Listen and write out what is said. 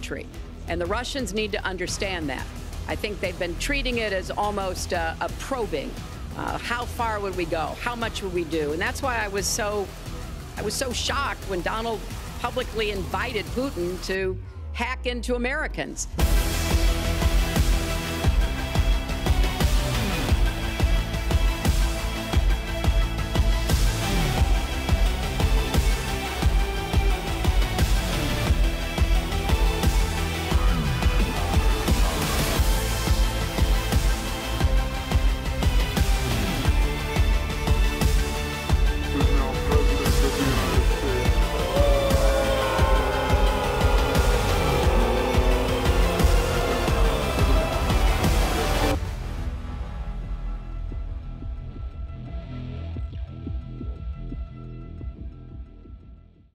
country. And the Russians need to understand that. I think they've been treating it as almost a probing. How far would we go? How much would we do? And that's why I was so shocked when Donald publicly invited Putin to hack into Americans.